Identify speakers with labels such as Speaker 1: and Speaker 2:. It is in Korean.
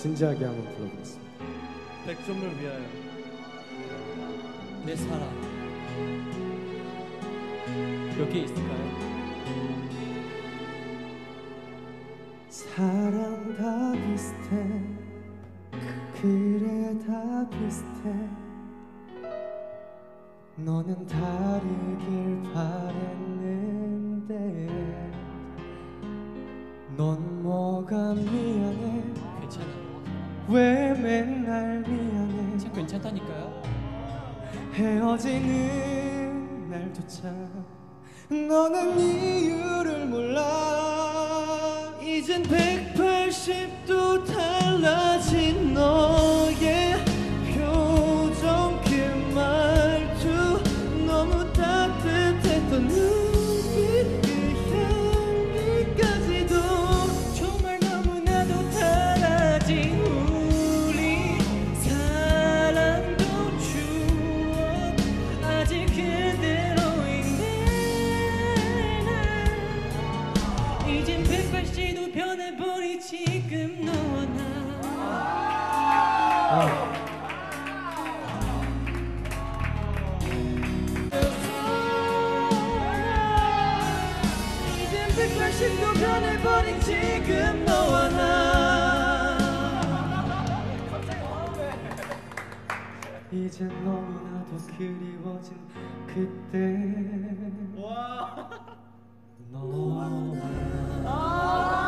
Speaker 1: 진지하게 한번 불러보겠습니다.
Speaker 2: 백점을 위하여.
Speaker 3: 내 사랑 몇 개 있을까요?
Speaker 1: 사랑 다 비슷해, 그래 다 비슷해. 너는 다르길 바랬는데 넌 뭐가 미안해.
Speaker 3: 괜찮아.
Speaker 1: 왜 맨날 미안해.
Speaker 3: 참 괜찮다니까요.
Speaker 1: 헤어지는 날조차 너는 이유를 몰라. 이젠 180도 달라진 너의 표정, 그 말투, 너무 따뜻했던 눈빛, 그 향기까지도 정말 너무나도 달라진 우리 사랑도 추억 아직 그대로이네. 이젠 180도 변해버린 지금 너와 나. 이젠 180도 변해버린 지금 너와 나. 이젠 너무나도 그리워진 그때 너와 나.